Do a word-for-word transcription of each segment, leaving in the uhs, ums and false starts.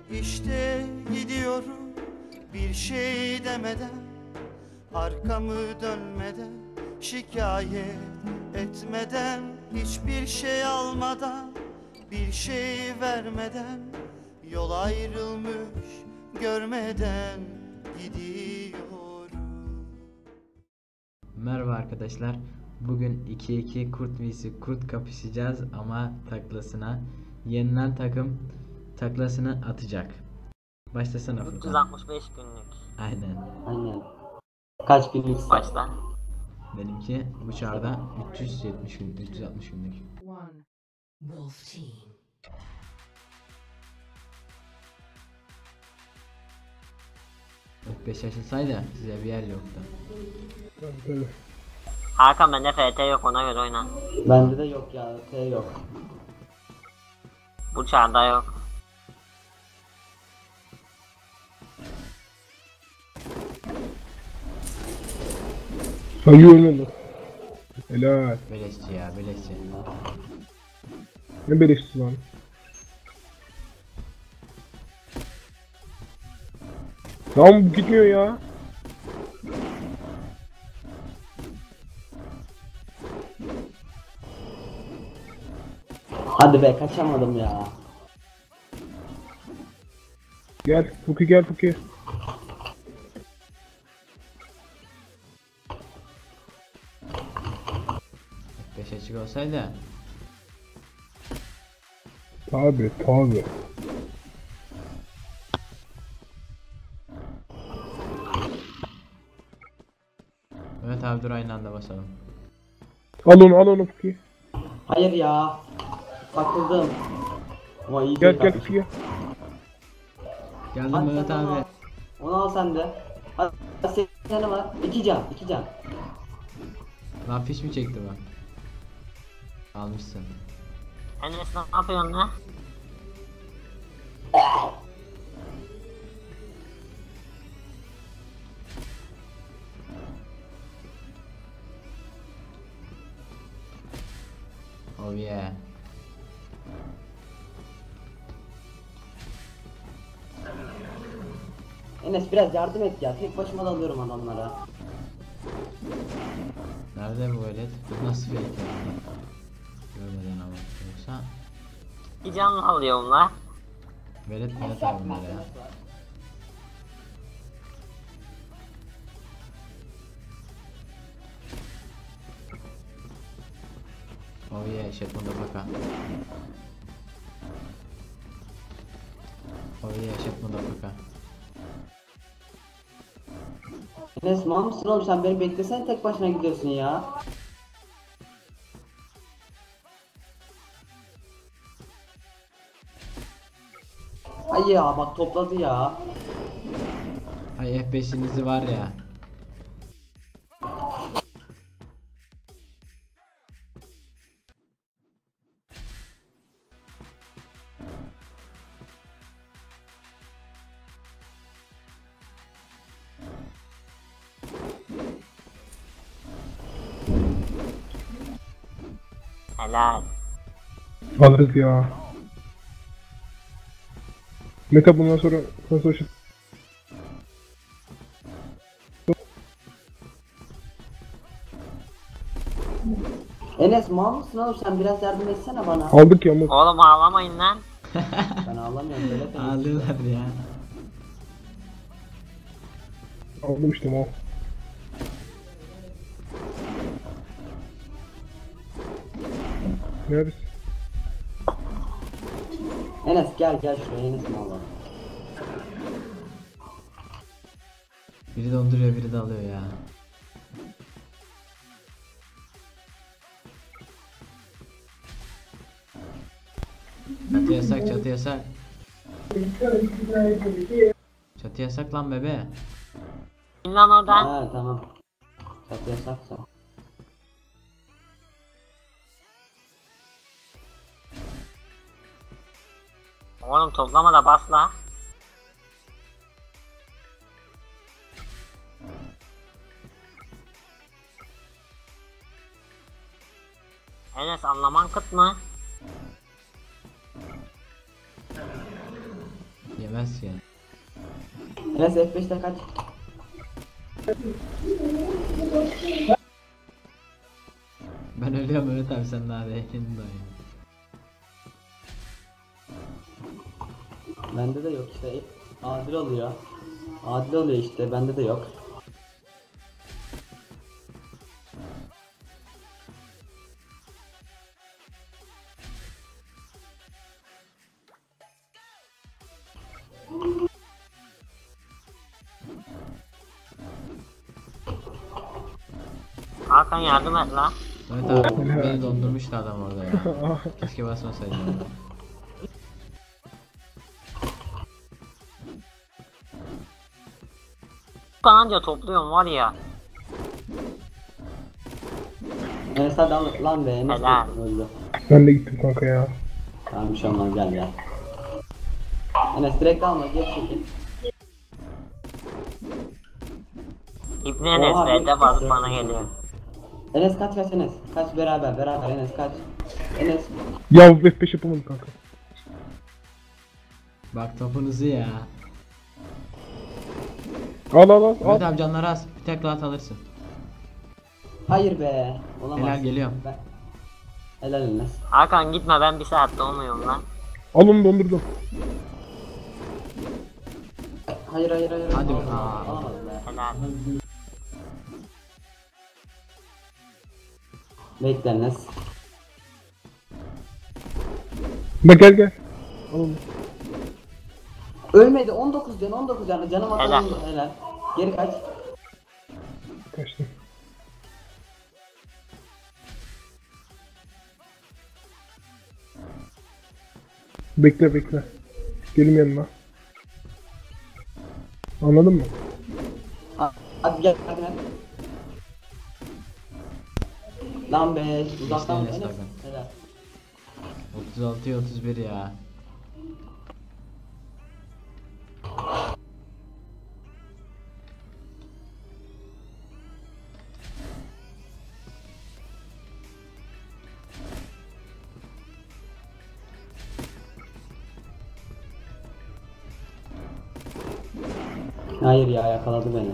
İşte gidiyorum bir şey demeden, arkamı dönmeden, şikayet etmeden, hiçbir şey almadan, bir şey vermeden, yol ayrılmış görmeden gidiyorum. Merhaba arkadaşlar. Bugün iki iki kurt vs kurt kapışacağız ama taklasına. Yenilen takım taklasını atacak. Başlasana Furkan. üç yüz altmış beş günlük. Aynen. Aynen. Kaç günlük Başla. Benimki uçarda üç yüz yetmiş gün, üç yüz altmış günlük. One wolf team. F beş açılsaydı size bir yer yoktu. Hakan bende F T yok, ona göre oyna. Bende de yok ya, T yok. Bu çağda yok. Hayır ölmedi. Helal. Beleşçi ya, beleşçi. Ne beleşti lan? Lan bu gitmiyor ya. Hadi be, kaçamadım ya. Gel Fuki, gel Fuki. F beş açık olsaydı Tabi tabi. Evet abi, dur aynı anda basalım. Al onu, al onu Fuki. Hayır ya. Takıldım. Ama iyi Gel değil gel kardeşim. Fuki. Geldim Hadi Mehmet sen onu abi. al. Onu al sen de. Hadi senin canı var. İki can, iki can. Lan fiş mi çekti bu? Almışsın. Enes ne yapıyorsun lan? Oh yeah. Enes biraz yardım et ya. Tek başıma dalıyorum adamlara. Nerede bu velet? Bu nasıl fake yani? Görmeden ama. Yoksa Bir canlı alıyorum lan. velet Mehmet abi bunlar ya. Oh yeah, shit motherfucker. Oh yeah, shit motherfucker. Enes mal mısın oğlum, sen beni beklesen tek başına gidiyorsun ya. Ay ya bak, topladı ya. Ay F beşinizi var ya. Helal. Alırız ya. Meta bundan sonra konsol şut. Enes mal mısın oğlum, sen biraz yardım etsene bana. Aldık ya mı? Oğlum ağlamayın lan. Ben ağlamıyorum, böyle de. Ağlıyorlar ya. Aldım işte mal. Neredesin? Enes gel gel şuraya, Enes mal var. Biri donduruyor, biri de alıyor ya. Çatı yasak, çatı yasak. Çatı yasak lan bebe. İn lan oradan. Ha tamam. Çatı yasaksa. Oğlum toplama da bas la. Enes anlaman kıt mı? Ölmez ki. Enes F beşte kaç? Ben ölüyorum Mehmet abi, sen daha değil kendin de oyna. Bende de yok işte. Adil oluyor. Adil oluyor işte. Bende de yok. Hakan yardım et la. Mehmet abi beni dondurmuştu adam orada ya. Keşke basmasaydım. Kananca topluyorum var ya. Enes hadi al lan be. Enes Helal. öldü. Ben de gittim kanka ya. Tamam bir şey olmaz, gel gel. Enes direkt alma, geç çekil. İbni Enes Oha, B'de bir- basıp bana geliyor. Enes kaç kaç Enes. Kaç beraber beraber Enes kaç. Enes. Ya F beş yapamadım kanka. Bak topunuzu ya. Al al al Mehmet al. abi canları az. Bir tek rahat alırsın. Hayır be. Olamaz. Helal, geliyorum. Ben... Helal Enes. Hakan gitme, ben bir saat dolmuyorum lan. Al onu dondurdum. Hayır hayır hayır. Hadi be. Alamadım, Aa. alamadım be. Helal. Bekle Enes. Bak gel gel. Al onu. Ölmedi, on dokuz can on dokuz can canım var. Helal. Helal. Helal. Geri kaç. Kaçtım. Bekle bekle. Gelim yanına. Anladın mı? Ha, hadi gel hadi gel. Lan be uzaktan Enes Enes. tabii. Helal. otuz altıya otuz bir ya. Hayır ya, yakaladı beni.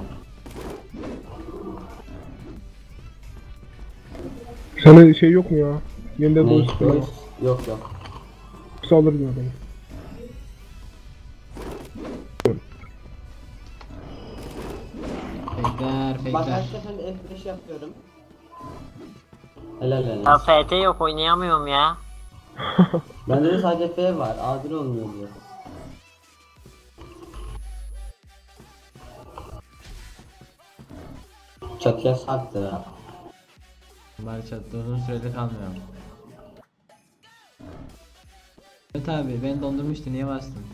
Sana şey yok mu ya? Yeniden Ne? doğuş Yok falan. yok. yok. Saldırın adamı. Bekler Bak her bekler. seferinde F beş yapıyorum. Helal Enes. Ya F T yok, oynayamıyorum ya. Bende de sadece F var. Adil olmuyor diyor. Çatıya sarktı ha. Bari çatıda uzun sürede kalmıyorum. Mehmet abi beni dondurmuştu, niye bastın?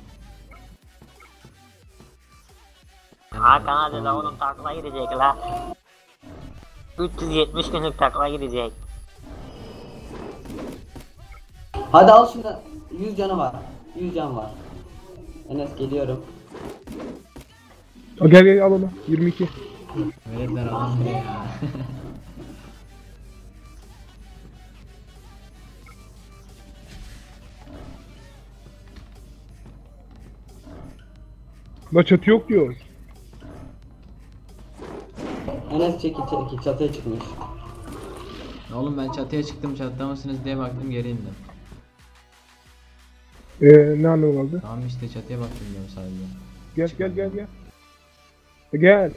Hakan hadi de oğlum, takla gidecek la. üç yüz yetmiş günlük takla gidecek. Hadi al şunu. yüz canı var. yüz can var. Enes geliyorum. Al gel gel al onu. yirmi iki. Veletler alamıyor ya. La çatı yok diyor. Enes çekil çekil, çatıya çıkmış. Oğlum ben çatıya çıktım, çatıda mısınız diye baktım, geri indim. Eee ne anlamı kaldı? Tamam işte çatıya baktım diyorum sadece. Gel gel gel gel. E, Gel.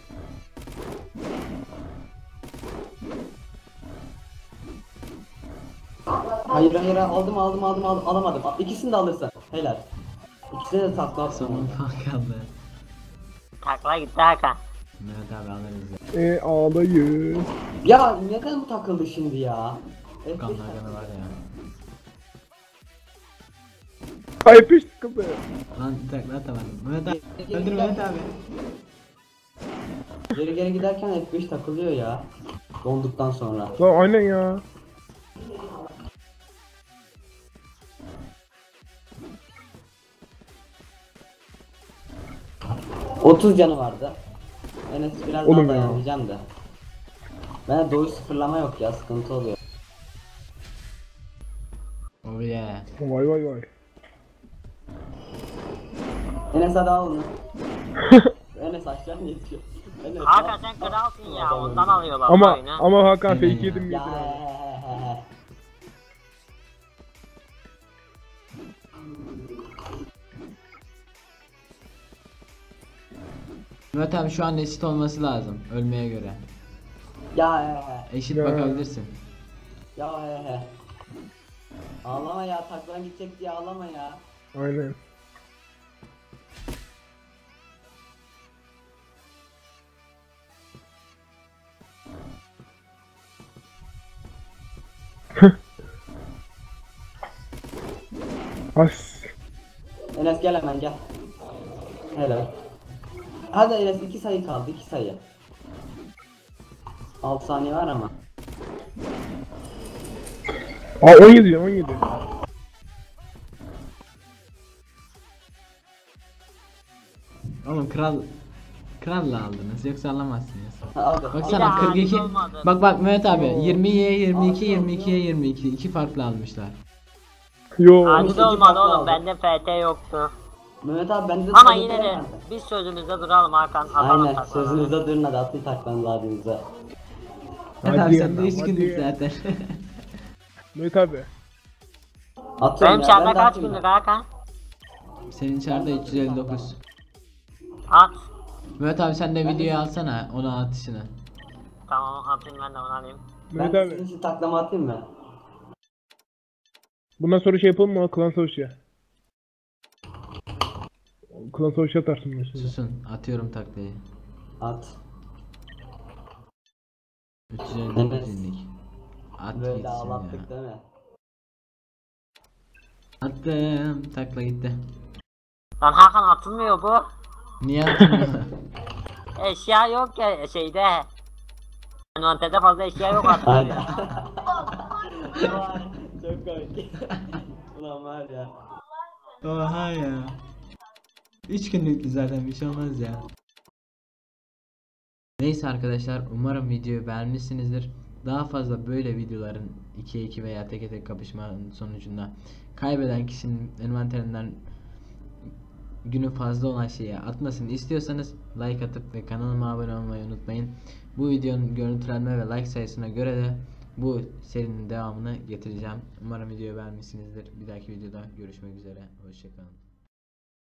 Hayır hayır aldım aldım aldım aldım alamadım. İkisini de alırsın. Helal. İkisine de takla atsın. Son puan kaldı. Takla gitti Hakan. Mehmet abi alırız ya. E ağlayın. Ya neden bu takıldı şimdi ya? F beş Kan takıldı. Hakan'ı var ya. Ay peş sıkıldı. Lan takla atamadım. Mehmet abi. Öldür Mehmet abi. Geri geri giderken F beş takılıyor ya. Donduktan sonra. La aynen ya. otuz canı vardı. Enes biraz Oğlum daha ya. dayanacağım da. Bende doğuş sıfırlama yok ya, sıkıntı oluyor. Oh yeah. Vay vay vay. Enes hadi al onu. Enes aşağı geçiyor. Enes Hakan al. sen kralsın ya ondan alıyorlar Ama oyunu. ama Hakan Aynen fake ya. yedim Ya getir he abi. he he he. Mehmet abi şu an eşit olması lazım ölmeye göre. Ya he he. Eşit Ya. bakabilirsin. Ya he he. Ağlama ya, taklan gidecek diye ağlama ya. Aynen. As. Enes gel hemen gel. Helal. Hadi Enes, iki sayı kaldı, iki sayı. altı saniye var ama. Aa on yedi on yedi. Oğlum kral kralla aldınız yoksa alamazsınız. Aldı. Bir Baksana daha kırk iki. olmadı. Bak bak Mehmet abi yirmiye yirmi iki Abi, yirmi ikiye yok. yirmi iki iki farklı almışlar. Yo. Adil iki olmadı farklı oğlum aldı. bende F T yoktu. Mehmet abi bende de Ama sayı yine de veremedi. biz sözümüzde duralım Hakan. Atalım Aynen, taklanı. sözünüzde durun, hadi atın taklanızı adınıza. Mehmet abi Hadi sen de ya, üç hadi günlük ya. zaten. Mehmet abi. Atıyorum Benim ya, çarda ben de kaç atayım günlük ya. Hakan? Senin çarda üç yüz elli dokuz. At. Mehmet abi sen de videoyu alsana onu atışını. Tamam atayım ben de onu alayım. Mehmet Ben abi. sizin için taklama atayım mı? Bundan sonra şey yapalım mı? Klan savaşı ya. Klan savaşı atarsın mesela. Susun atıyorum taklayı. At. üç yüz elli dokuz günlük. At Böyle gitsin ya. ağlattık değil mi? Attım takla gitti. Lan Hakan atılmıyor bu. Niye atmıyor? Eşya yok ya şeyde. Envanterde fazla eşya yok atılmıyor. Aynen. Vay, çok komik. Ulan var ya. Oha ya. üç günlüktü zaten bir şey olmaz ya. Neyse arkadaşlar umarım videoyu beğenmişsinizdir. Daha fazla böyle videoların ikiye iki veya teke tek kapışmanın sonucunda kaybeden kişinin envanterinden günü fazla olan şeyi atmasını istiyorsanız like atıp ve kanalıma abone olmayı unutmayın. Bu videonun görüntülenme ve like sayısına göre de bu serinin devamını getireceğim. Umarım videoyu beğenmişsinizdir. Bir dahaki videoda görüşmek üzere. Hoşçakalın.